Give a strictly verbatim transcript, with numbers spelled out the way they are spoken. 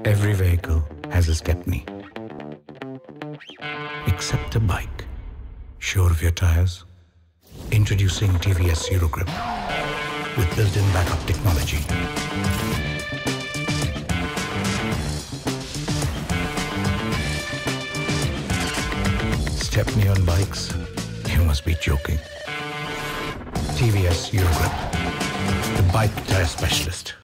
Every vehicle has a stepney, except a bike. Sure of your tires? Introducing T V S EUROGRIP with built-in backup technology. Stepney on bikes? You must be joking. T V S EUROGRIP, the bike tire specialist.